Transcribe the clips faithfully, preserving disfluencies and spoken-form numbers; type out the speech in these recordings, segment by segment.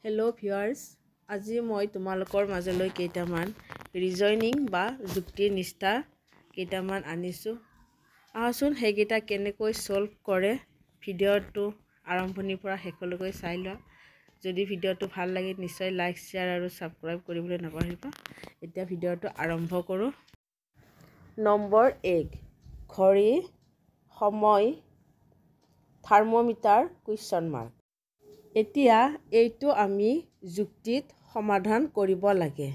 Hello viewers, আজি মই তোমালোকৰ মাজলৈ কেইটামান ৰিজনিং বা যুক্তি নিষ্ঠা কেইটামান আনিছো। আহচোন হেগিটা কেনেকৈ সলভ কৰে ভিডিওটো আৰম্ভণিৰ পৰা শেষলৈকে চাই লোৱা। যদি ভিডিওটো ভাল লাগে নিশ্চয় লাইক শেয়াৰ আৰু সাবস্ক্ৰাইব কৰিবলৈ নাপাহৰিবা। এতিয়া ভিডিওটো আৰম্ভ কৰো। নম্বৰ এক, ঘড়ী, সময়, থাৰ্মোমিটাৰ কুৱেশ্যন মাৰ্ক। এতিয়া এইটো আমি যুক্তিত সমাধান কৰিব লাগে।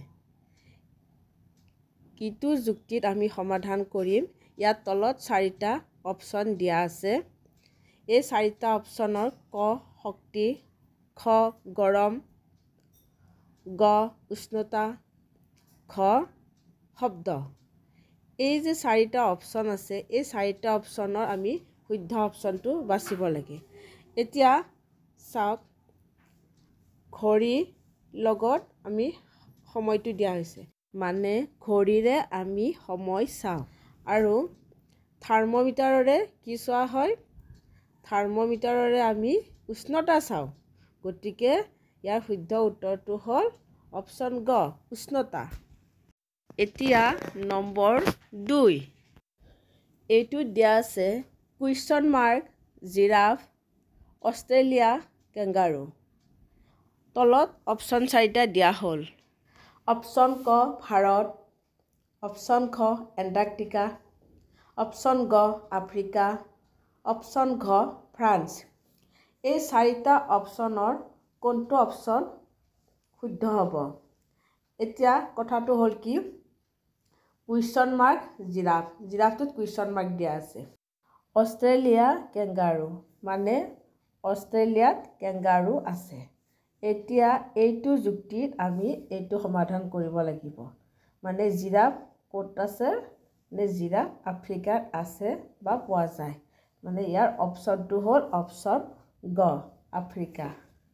কিটো যুক্তিত আমি সমাধান কৰিম? ইয়াত তলত চাৰিটা অপচন দিয়া আছে। এই চাৰিটা অপচনৰ ক শক্তি, খ গৰম, গ উষ্ণতা, ঘ শব্দ। এই যে চাৰিটা অপচন আছে, এই চাৰিটা অপচনৰ আমি শুদ্ধ অপচনটো বাছিব লাগে। এতিয়া চাওক, ঘড়ীৰ লগত আমি সময়টো দিয়া হৈছে, মানে ঘড়ীৰে আমি সময় চাওঁ। আৰু থাৰ্মোমিটাৰৰে কি চোৱা হয়? থাৰ্মোমিটাৰৰে আমি উষ্ণতা চাওঁ। গতিকে ইয়াৰ শুদ্ধ উত্তৰটো হ'ল অপচন গ, উষ্ণতা। এতিয়া নম্বৰ দুই, এইটো দিয়া আছে question mark, giraffe, Australia, kangaroo. তলত অপচন চাৰিটা দিয়া হ'ল। অপচন ক ভাৰত, অপচন খ এণ্টাৰ্কটিকা, অপচন গ আফ্ৰিকা, অপচন ঘ ফ্ৰান্স। এই চাৰিটা অপচনৰ কোনটো অপচন শুদ্ধ হ'ব? এতিয়া কথাটো হ'ল কি, কুৱেশ্যন মাৰ্ক জিৰাফ, জিৰাফটোত কুৱেশ্যন মাৰ্ক দিয়া আছে। অষ্ট্ৰেলিয়া কেংগাৰু, মানে অষ্ট্ৰেলিয়াত কেংগাৰু আছে। এতিয়া এইটো যুক্তিত আমি এইটো সমাধান কৰিব লাগিব, মানে জিৰাফ ক'ত আছে? নে জিৰাফ আফ্ৰিকাত আছে বা পোৱা যায়। মানে ইয়াৰ অপচনটো হ'ল অপচন গ, আফ্ৰিকা।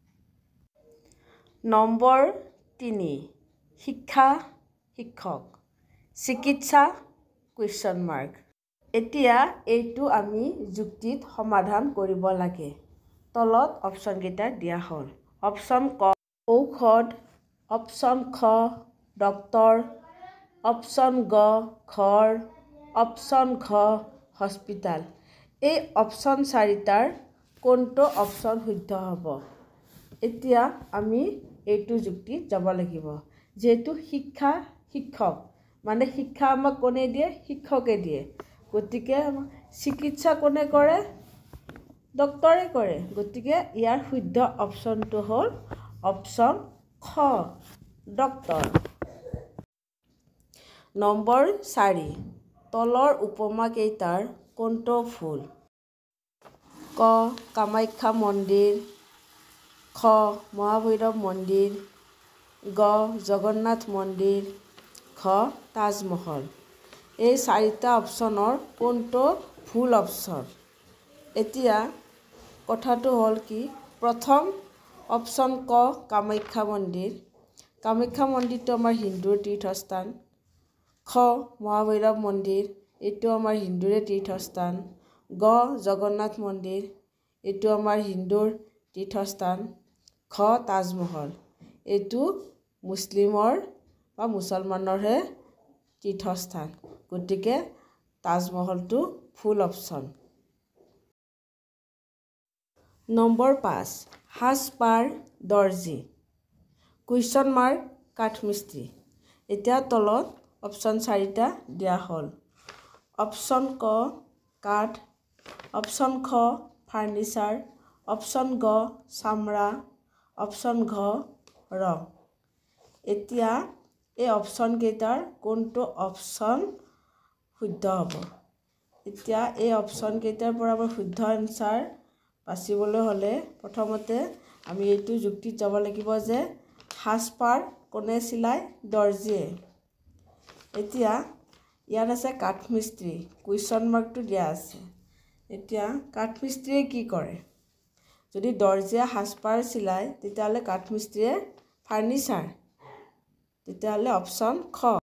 নম্বৰ তিনি, শিক্ষা, শিক্ষক, চিকিৎসা কুৱেশ্যন মাৰ্ক। এতিয়া এইটো আমি যুক্তিত সমাধান কৰিব লাগে। তলত অপচনকেইটা দিয়া হ'ল। অপচন ক ঔষধ, অপচন খ ডক্তৰ, অপচন গ ঘৰ, অপচন ঘ হস্পিটাল। এই অপচন চাৰিটাৰ কোনটো অপচন শুদ্ধ হ'ব? এতিয়া আমি এইটো যুক্তিত যাব লাগিব। যিহেতু শিক্ষা শিক্ষক, মানে শিক্ষা আমাক কোনে দিয়ে? শিক্ষকে দিয়ে। গতিকে চিকিৎসা কোনে কৰে? ডক্তৰে কৰে। গতিকে ইয়াৰ শুদ্ধ অপচনটো হ'ল অপচন খ, ডক্তৰ। নম্বৰ চাৰি, তলৰ উপমা কেইটাৰ কোনটো ভুল? ক কামাখ্যা মন্দিৰ, খ মহাভৈৰৱ মন্দিৰ, গ জগন্নাথ মন্দিৰ, ঘ তাজমহল। এই চাৰিটা অপচনৰ কোনটো ভুল অপচন? এতিয়া কথাটো হ'ল কি, প্ৰথম অপচন ক কামাখ্যা মন্দিৰ, কামাখ্যা মন্দিৰটো আমাৰ হিন্দুৰ তীৰ্থস্থান। খ মহাভৈৰৱ মন্দিৰ, এইটো আমাৰ হিন্দুৰে তীৰ্থস্থান। গ জগন্নাথ মন্দিৰ, এইটো আমাৰ হিন্দুৰ তীৰ্থস্থান। ঘ তাজমহল, এইটো মুছলিমৰ বা মুছলমানৰহে তীৰ্থস্থান। গতিকে তাজমহলটো ভুল অপচন। নম্বৰ পাঁচ, সাজপাৰ, দৰ্জী, কুৱেশ্যন মাৰ্ক কাঠমিস্ত্ৰী। এতিয়া তলত অপচন চাৰিটা দিয়া হ'ল। অপচন ক কাঠ, অপচন খ ফাৰ্নিচাৰ, অপচন গ চামৰা, অপচন ঘ ৰং। এতিয়া এই অপচন কেইটাৰ কোনটো অপচন শুদ্ধ হ'ব? এতিয়া এই অপচন কেইটাৰ পৰা আমাৰ শুদ্ধ এনচাৰ বাচিবলৈ হ'লে প্ৰথমতে আমি এইটো যুক্তিত যাব লাগিব যে সাজপাৰ কোনে চিলায়? দৰ্জীয়ে। এতিয়া ইয়াত আছে কাঠমিস্ত্ৰী, কুৱেশ্যন মাৰ্কটো দিয়া আছে। এতিয়া কাঠমিস্ত্ৰীয়ে কি কৰে? যদি দৰ্জীয়ে সাজপাৰ চিলায় তেতিয়াহ'লে কাঠমিস্ত্ৰীয়ে ফাৰ্নিচাৰ। তেতিয়াহ'লে অপচন খ।